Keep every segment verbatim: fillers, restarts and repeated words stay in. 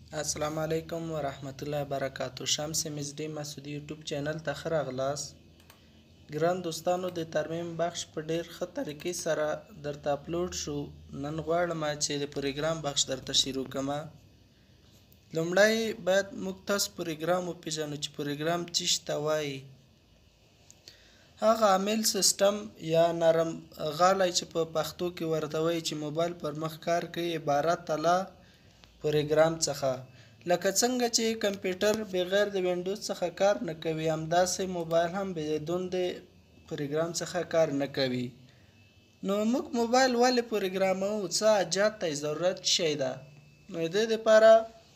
السلام علیکم ورحمت الله وبرکاتو. شمس مزدی مسعودی یوټیوب چینل ته ښه راغلاست. ګران دوستانو، د ترمیم بخش په ډیر ښه طریقې سره درته اپلوډ شو. نن غواړم چې د پروګرام بخش درته شروع کړم. لومړی باید موږ تاسو پروګرام وپیژنو چې پروګرام څه ته وایي. هغه عامل سیستم یا نرم غالی چې په پښتو کې ورته وایي چې موبایل پر مخ کار کوي عبارت له پروګرام څخه. لکه څنګه چې کمپیوټر بغیر د وینډوز څخه کار نه کوي، همداسې موبایل هم بدون د پروګرام څخه کار نه کوي. نو موږ موبایل ولې پروګراموو؟ څه حاجت ته ضرورت شی ده؟ نو د دې لپاره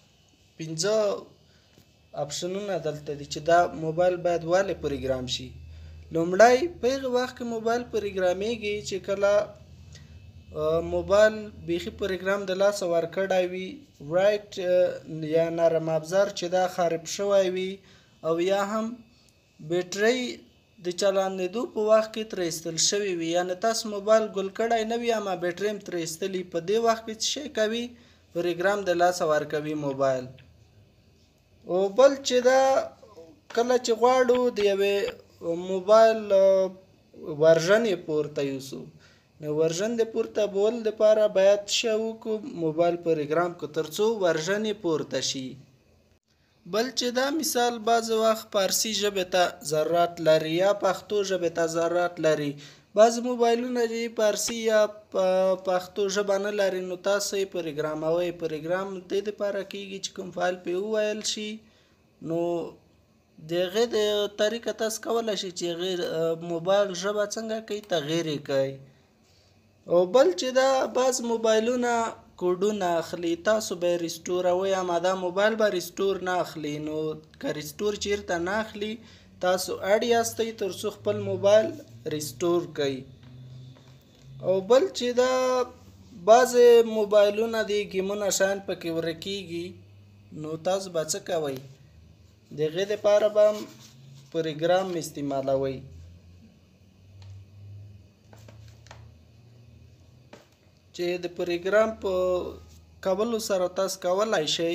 پنځه اپشنونه دلته دي چې دا موبایل باید ولې پروګرام شي. لومړی، په هغه وخت کې موبایل پروګرامېږي چې کله موبایل بیخي پروګرام د لاسه ورکړی وي، رایټ یا نرم افزار چې دا خراب شوی وي، او یا هم بیټرۍ د چالانېدو په وخت کې ترې ایستل شوی وي، یعنې تاسو موبایل ګل کړی نه وي اما بیټرۍ هم ترې ایستلي. په دې وخت کې څه شی کوي؟ پروګرام د لاسه ورکوي موبایل. او بل چې دا کله چې غواړو د یوې موبایل ورژن یې پورته یوسو، نو ورژن د پورته بول لپاره باید څه وکړو؟ موبایل پروګرام کړو تر څو ورژن یې پورته شي. بل چې دا مثال بعض وخت فارسي ژبې ته ضرورت لري یا پښتو ژبې ته ضرورت لري. بعض موبایلونه چې فارسي یا پښتو ژبه نه لري، نو تاسو یې پروګراموئ. پروګرام د دې لپاره کیږي چې کوم فایل پې وویل شي، نو د هغې د طریقه تاسو کولی شئ چې هغې موبایل ژبه څنګه کوي تغییر یې کوئ. او بل چې دا بعض موبایلونه کوډونه اخلي، تاسو به یې ریسټوروئ اما دا موبایل به ریسټور نه اخلي. نو که ریسټور چیرته نه اخلي، تاسو اړ یاستئ تر څو خپل موبایل ریسټور کړئ. او بل چې دا بعضې موبایلونه دي ګیمونه شیان پکې ورکېږي، نو تاسو به څه کوئ؟ د هغې دپاره به هم پروګرام استعمالوئ. چې د پروګرام په کولو سره تاسو کولی شئ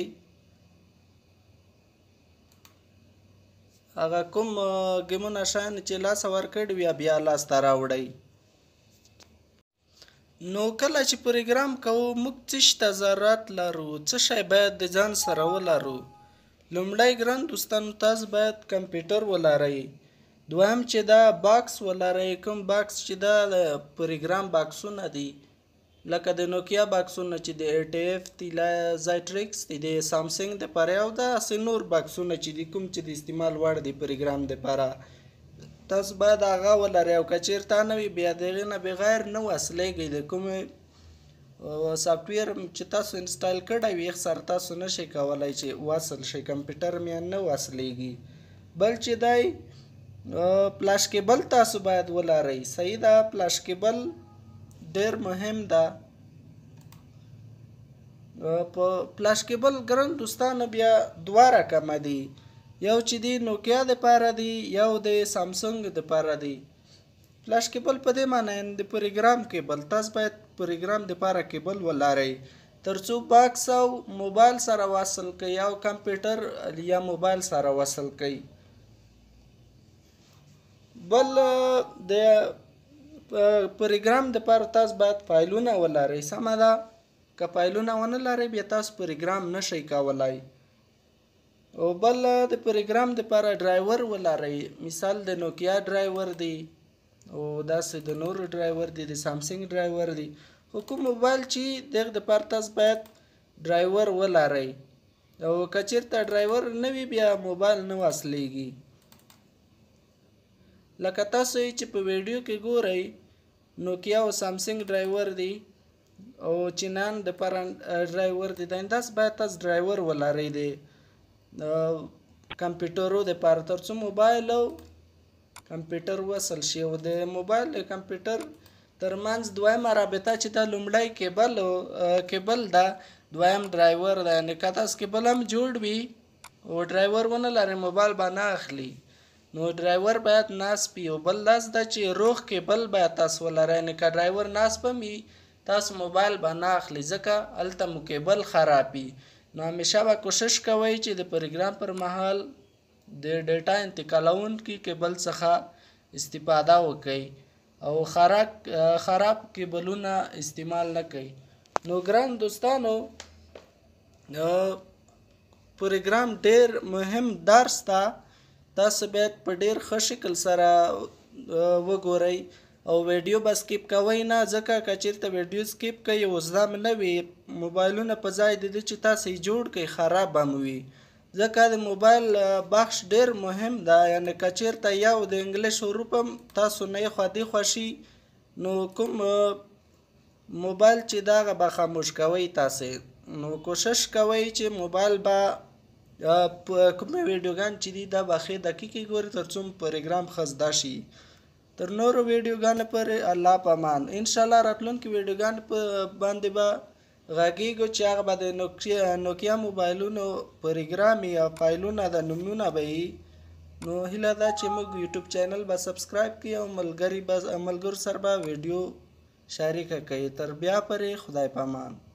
هغه کوم ګیمونه شیان چې لاسه ورکړي وي بیا لاسته راوړئ. نو کله چې پروګرام کوو موږ څه ته ضرورت لرو؟ څه شی باید د ځان سره ولرو؟ لومړی ګران دوستانو، تاسو باید کمپیوټر ولرئ. دویم چې دا باکس ولرئ، کوم باکس چې دا د پروګرام باکسونه دي، لکه د نوکیا باکسونه چې د ایټ ایف دي، زایټریکس دي، د سامسنګ دپاره، او داسې نور باکسونه چې دي کوم چې د استعمال وړ دي پروګرام دپاره، تاسو باید هغه ولرئ. او که چېرته نه وي بیا د هغې نه بغیر نه وصلېږئ. د کومې سافټویر چې تاسو انسټال کړی وي هغې سره تاسو نه شئ کولی چې وصل شئ، کمپیوټر مې نه وصلېږي. بل چې دی فلاش کیبل تاسو باید ولرئ. صحیح ده، فلاش کیبل ډیر مهم ده. په فلاش کیبل ګران دوستانو بیا دوه رقمه دي، یو چې دی نوکیا دپاره دی، یو د سامسنګ دپاره دی. فلاش کیبل په دې معنی د پروګرام کیبل، تاسو باید پروګرام دپاره کیبل ولرئ تر څو باکس او موبایل سره وصل کړئ او کمپیوټر یا موبایل سره وصل کړئ. بل د پروګرام دپاره تاسو باید فایلونه ولرئ. سمه ده، که فایلونه ونه لرئ بیا تاسو پروګرام نشئ کولی. او بل د پروګرام دپاره ډرایور ولرئ. مثال د نوکیا ډرایور دی، او داسې د نورو ډرایور دی، د سامسنګ ډرایور دی. خو کوم موبایل چې د هغې دپاره تاسو باید ډرایور ولرئ. او که چېرته ډرایور نه وي بیا موبایل نه وصلېږي. لکه تاسو چې په ویډیو کې ګورئ، نوکیا او سامسنګ ډرایور دی او چینان دپاره ډرایور دی. داسې باید تاسو ډرایور ولرئ د کمپیوټرو دپاره تر څو موبایل او کمپیوټر وصل شي. او د موبایل د کمپیوټر ترمنځ دویمه رابطه چې دا لومړی کیبل کیبل ده، دویم ډرایور ده. یعنې که تاسو کیبل هم جوړ وي او ډرایور ونه لرئ موبایل به نه اخلي. نو ډرایور باید نصب وي. او بل داسې ده چې روغ کیبل باید تاسو ولرئ. یعنې که ډرایور نصب هم وي تاسو موبایل به نه اخلي ځکه هلته مو کیبل خراب وي. نو همیشه به کوشش کوئ چې د پروګرام پر مهال د ډیټا انتقالونکي کیبل څخه استفاده وکړئ او خراب خراب کیبلونه استعمال نه کړئ. نو ګران دوستانو پروګرام ډیر مهم درس ته تاسو باید په ډیر ښه شکل سره وګورئ او ویډیو به سکیپ کوئ نه، ځکه که چېرته ویډیو سکیپ کوئ او زده م نه وي موبایلونه په ځای د دې چې تاسو یې جوړ کړئ خراب به م وي، ځکه د موبایل بخش ډیر مهم ده. یعنې که چېرته یو د انګلیش حروف هم تاسو نه یې خوا دې خوا شي نو کوم موبایل چې د هغه به خاموش کوئ تاسې. نو کوشش کوئ چې موبایل به کومې ویډیوګانې چې دي دا به ښې دقیقې ګورئ تر څو پروګرام ښه زده شي. تر نورو ویډیوګانو پورې الله پامان. انشاءالله راتلونکي ویډیوګانو په باندې به غږیږو چې هغه به د نوکیا موبایلونو پروګرام یا فایلونه د نومونه به وي. نو هیله ده چې موږ یوټیوب چینل به سبسکرایب کړي او ملګري به ملګرو سره به ویډیو شریکه کوي. تر بیا پورې خدای پامان.